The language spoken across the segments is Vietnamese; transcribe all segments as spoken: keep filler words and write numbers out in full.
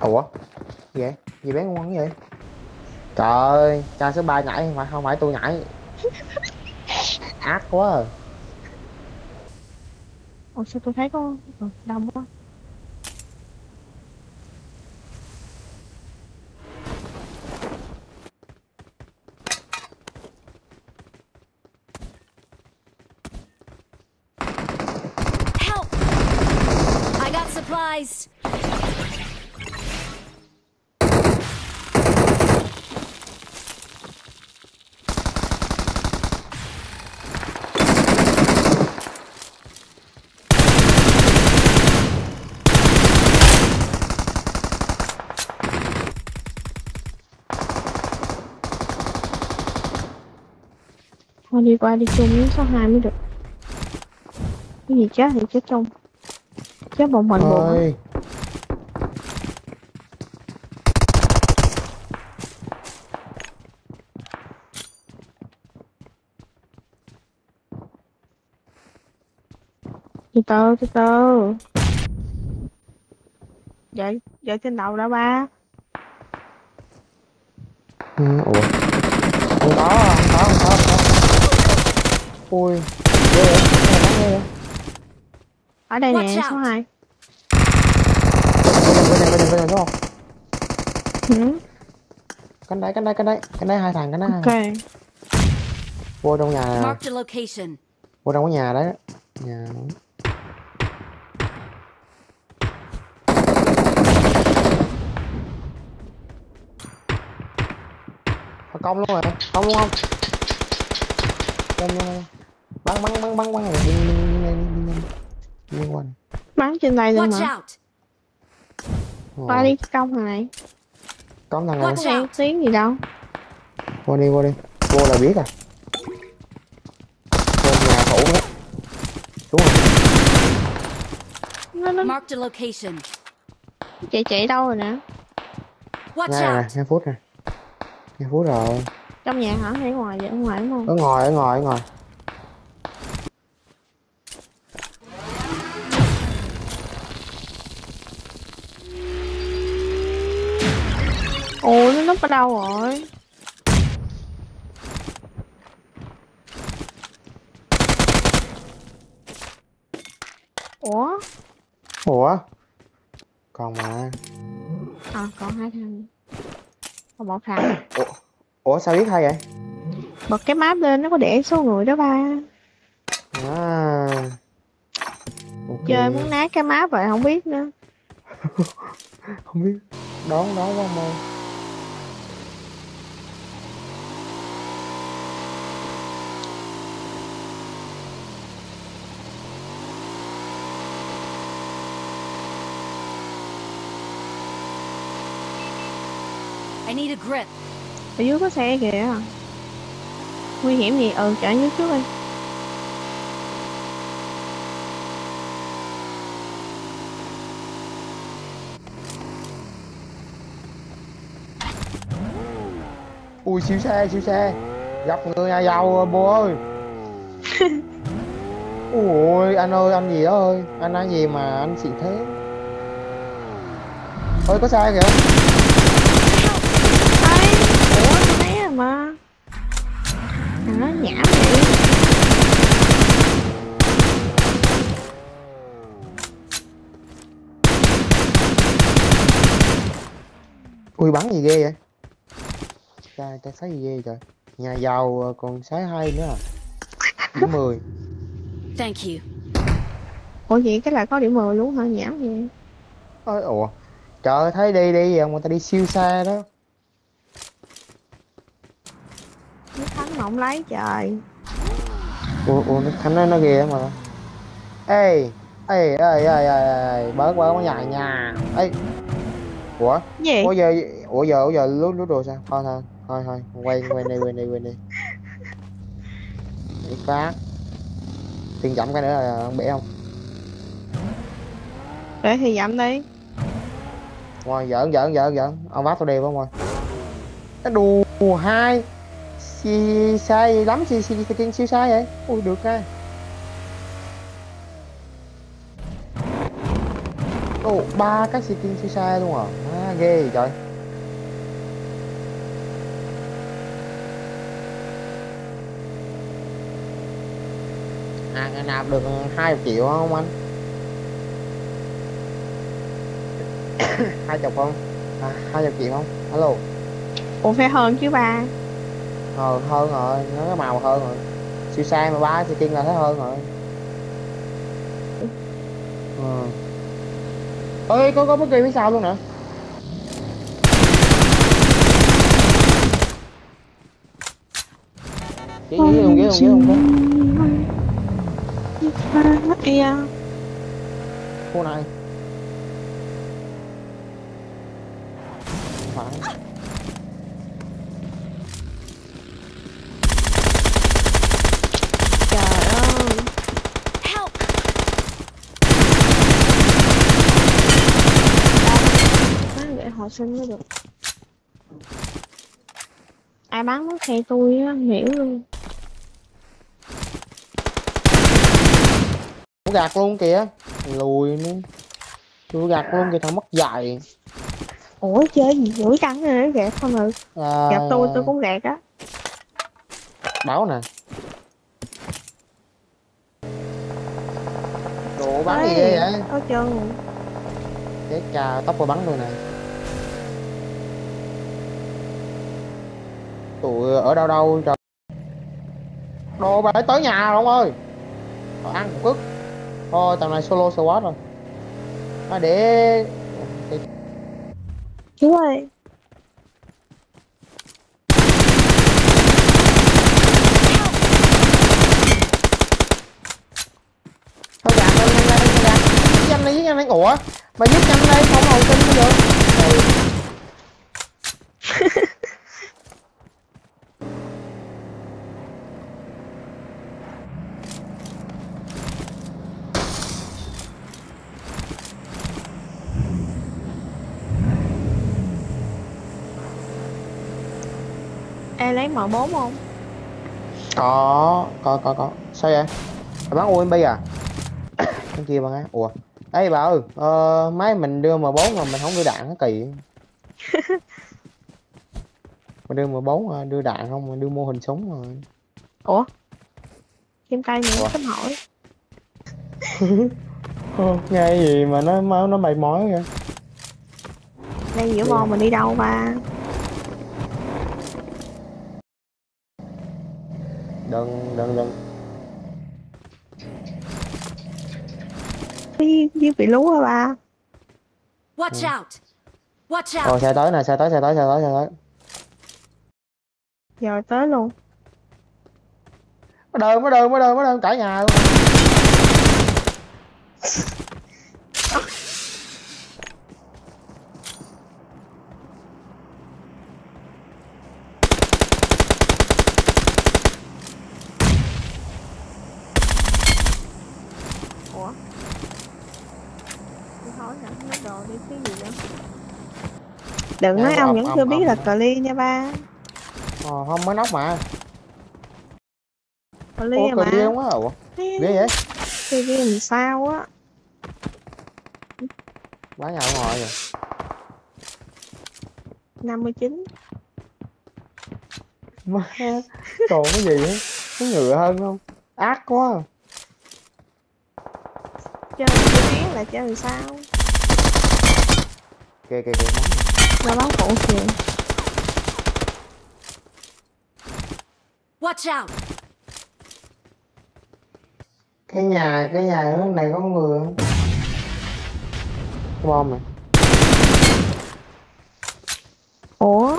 Ủa gì vậy, gì bé ngon vậy? Trời ơi cha số ba nhảy không phải, không phải tôi nhảy. Ác quá à. Ồ sao tôi thấy có ừ, đông quá. Help! I got supplies. Thôi đi qua đi chung với số hai mới được. Cái gì chết thì chết chung. Chết một mình buồn á. Ơi Từ từ từ từ. Vậy vậy trên đầu đã ba. ừ, ủa không có không có không có không có. Ui ghê vậy, cái này nó ghê vậy. Ở đây Watch nè số out. hai. Bên đây bên đây bên đây đúng không? Ừ. Cánh đây cánh đây cánh đây cánh đây hai thằng cánh đây hai Ok. thằng. Vô trong nhà nè. Marked a location. Vô trong cái nhà đấy, nhà đó. Có công luôn rồi, công luôn không? Lên lên bắn bắn bắn bắn bắn rồi đi đi đi đi đi đi qua. Bắn trên đây luôn Watch mà. out. Qua đi công thằng này. Công thằng này Watch Nghe out. tiếng gì đâu. vô đi vô đi vô là biết à. Vô nhà thủ đó xuống rồi. Nó nó Marked a location. chạy chạy đâu rồi nè. Ngay Watch này nè, out. hai phút nè, hai phút rồi. Trong nhà hả hay ngoài vậy? Ở ngoài đúng không? Ở ngoài ở ngoài ở ngoài. Ồ nó núp ở đâu rồi? Ủa? Ủa còn mà. À còn hai thằng. Còn một thằng. Ủa, ủa sao biết hay vậy? Bật cái map lên nó có để số người đó ba. À ok. Chơi muốn nát cái map vậy không biết nữa. Không biết, đón đón quá mơ. I need a grip. Ở dưới có xe kìa. Nguy hiểm gì? Ừ chạy dưới trước đi. Ui siêu xe siêu xe, gặp người nhà giàu bố ơi. Ui anh ơi anh gì đó ơi, anh ăn gì mà anh xịn thế. Ơi có xe kìa. Ây, ủa tôi thấy rồi mà. Thằng nó nhảm vậy. Ui bắn gì ghê vậy, ta ta thấy gì ghê trời. Nhà giàu còn sái hay nữa à. Điểm mười. Thank you. Ủa vậy cái là có điểm mười luôn hả? Nhảm vậy. Ôi ủa trời ơi thấy đi đi người ta đi siêu xe đó. Nó thắng mà không lấy trời. Ủa ủa nó thằng nó nó ghê lắm mà. Ê ê ê ê ê bớt bớt cái nhà nhà ấy. Ủa Gì? ủa giờ ủa giờ ủa giờ lút lút đồ sao, thôi thôi thôi thôi quay quay đi quay đi quay đi để phát tiền chậm cái nữa là ông bể không. Để thì dặm đi. Ngoài giỡn giỡn giỡn giỡn ông bắt tôi đều không rồi. Cái đùa hai xì sai lắm xì xì xì siêu sai vậy. Ui được cái ồ ba cái xì siêu sai luôn à. Má ghê vậy trời. À, ngày nạp được hai triệu không anh? Hai chục không? À, hai chục triệu không? Alo. Ủa phải hơn chứ ba. Ờ, hơn rồi, nó cái màu hơn rồi. Siêu sai mà ba skin là thấy hơn rồi. Ờ. Ơi, có có bất kỳ phía sau luôn nè. Ghế ghế luôn, ghế luôn, ghế luôn có. Ây da. Khu này. Phải. Trời ơi. Help! Má để họ sinh mới được. Ai bắn nó khe tôi á, hiểu luôn. Nó gạt luôn kìa. Lùi nữa. Tôi gạt luôn kìa, thằng mất dạy. Ủa chơi gì dữ căng rồi nó gạt không rồi. À, Gặp tôi tôi cũng gạt á. báo nè. Đồ bắn gì ghê vậy? Có chân. Chết cha, tóc vào bắn tôi nè. Tụi ở đâu đâu trời. Đồ bà tới nhà rồi ông ơi. Rồi ăn một cức. Thôi tầm này solo squad rồi. À, để Chú ơi. thôi gạt lên nhanh lên nhanh gạt. Nhanh đi nhanh lên. Ủa mà giúp nhanh đây không hồi tin bây giờ. Ừ. Ê lấy M bốn không? Có có có có sao vậy? Bà bắn u em pê à? Cái kia bằng á. Ủa ê bà ơi, ờ, máy mình đưa M bốn mà mình không đưa đạn nó kỳ. Mình đưa M bốn à, đưa đạn không, mình đưa mô hình súng rồi. Ủa? Kim tay những Ủa? tấm hỏi. Nghe gì mà nó nó nó mày mối kìa. Đây giữa bò mình đi đâu ba? Đừng đừng đừng. Đi đi bị lú hả ba? Watch out! Watch Rồi out! xe tới nè, xe tới xe tới xe tới xe tới. Giờ tới luôn. Mới đơn mới đơn mới đơn mới đơn cả nhà luôn. Ủa? Đi hỏi hả? Lấy đồ đi cái gì nữa? Đừng Dạ, nói ông- ông vẫn ông- chưa biết ông- là cờ ly nha ba. Ờ, không mới nóc mà. Cờ ly Ủa à cười mà. luôn á. Ủa ghê vậy? Cờ ly làm sao á? Bán nhà ở ngoài rồi. năm mươi chín. Má còn cái gì á? Có ngựa hơn không? Ác quá. Chơi chưa biết là chơi làm sao? Kìa kìa kìa bắn. Nó báo phụ kìa. Watch out! Cái nhà cái nhà ở này có người không? Cái bom này. Ủa?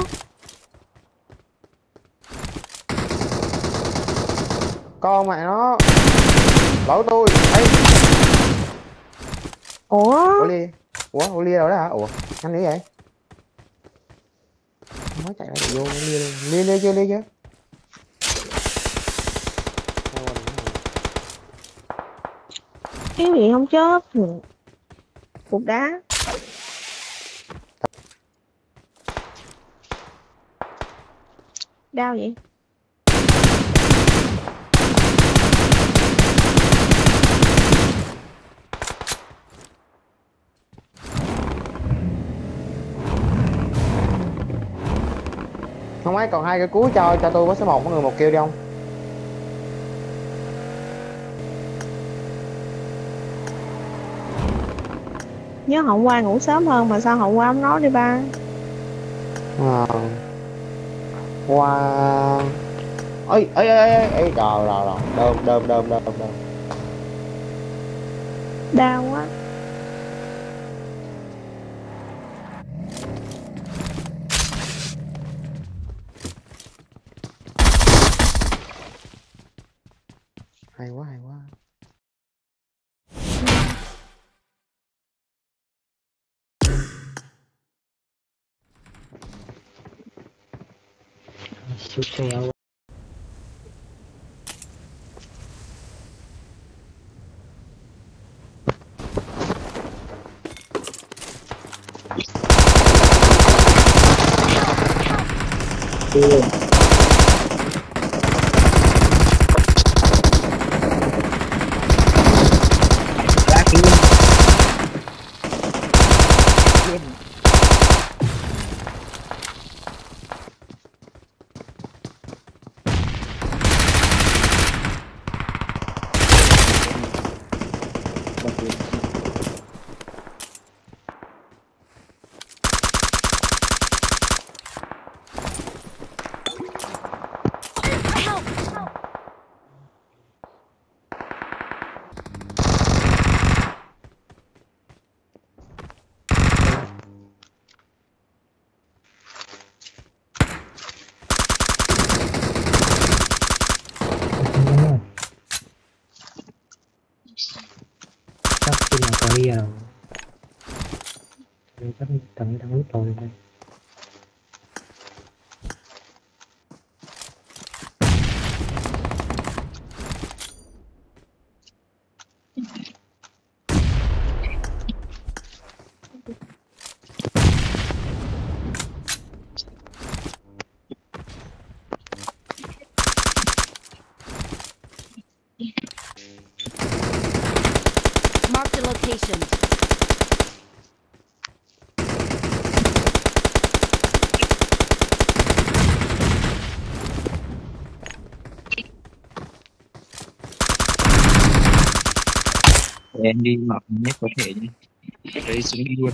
Con mẹ nó. Lỗi tôi. Ê. Ủa? Ủa Ly. Ủa Ủa Ly đâu đó hả? Ủa nhanh như vậy? Mới chạy ra chạy vô Ly luôn. Ly Ly chưa Ly chưa? Cái gì không chết? Cục đá. Đau vậy? Không ai còn hai cái cuối cho cho tôi với số một mọi người một kêu đi không? Nhớ hôm qua ngủ sớm hơn mà sao hôm qua không nói đi ba. À. Qua ơi ơi ơi ơi ơi rồi rồi rồi đơm đơm đơm đơm đơm. Đau quá. Hay quá hay quá. Siêu xèo. Lá kia. Help! Chắc khi nào có đi à. Chắc thằng đang lút rồi đây. Mark the location. Em đi mặc nhất có thể nhé. Đấy xuống đi luôn.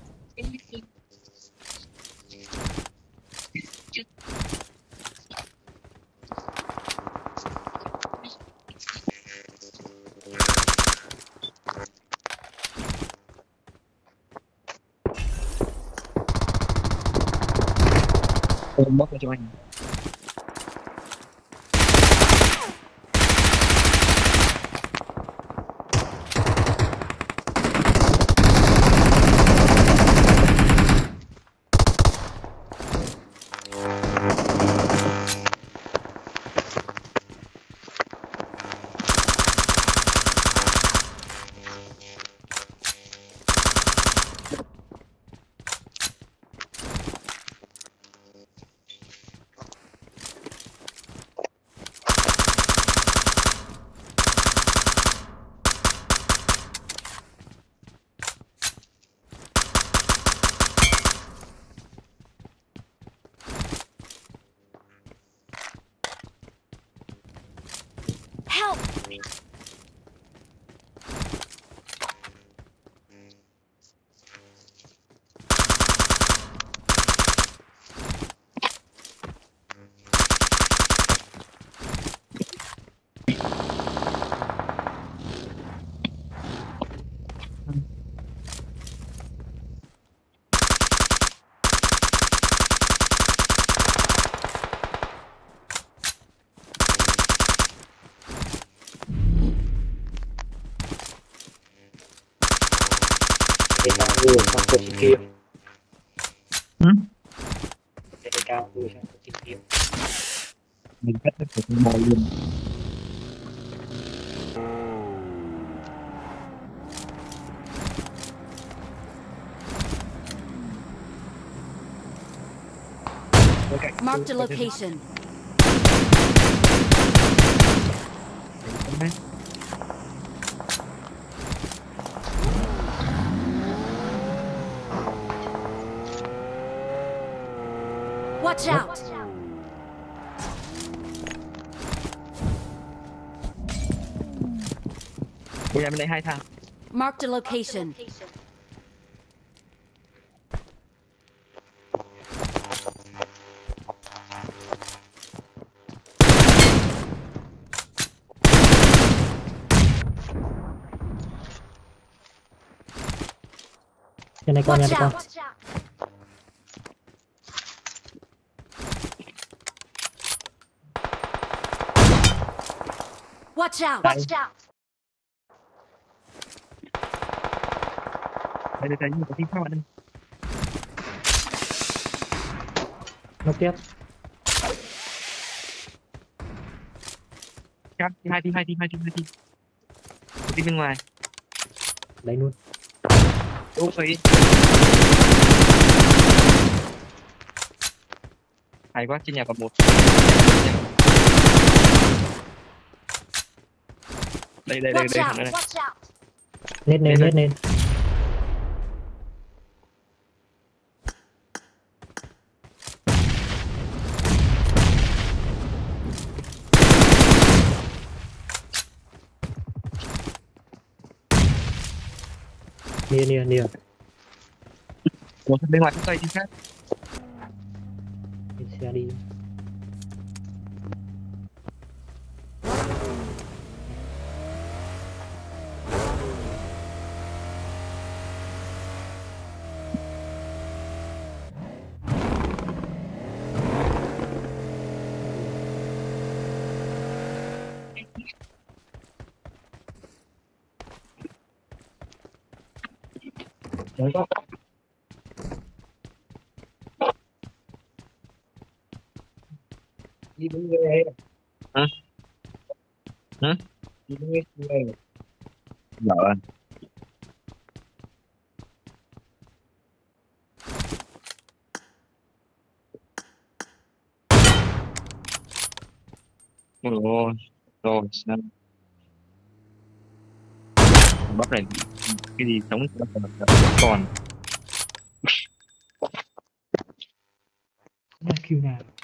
Ôm bóc cho anh. Help! Để cao vừa sang cuộc tìm kiếm. Ừ? Để cao vừa sang cuộc tìm kiếm. Mình cắt được cái bò luôn. Mark the location. Watch out! Ui bên đây hai thằng. Marked a location. Trên này con, nhà Watch này con. out. Watch out. Tại- Watch out. Đây đây đây nhưng có team khác bạn đây. Nó tiếp. Khác hai team hai team hai team hai team. Một team bên ngoài. Lấy luôn. Úp ấy. Hay quá, trên nhà còn một. Đây đây đây Watch đây out. thằng này. Watch out. Nết lên, nết lên. Nia, nia, nia. Một thằng bên ngoài cũng cây team khác. Lên xe đi. Đấy có. Đi với người. Hả? Hả? Đi với người. Rồi. Ôi rồi sao bắp này cái gì sống còn Là kill nào?